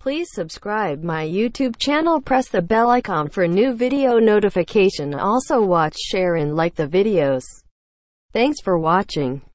Please subscribe my YouTube channel, press the bell icon for new video notification. Also watch, share and like the videos. Thanks for watching.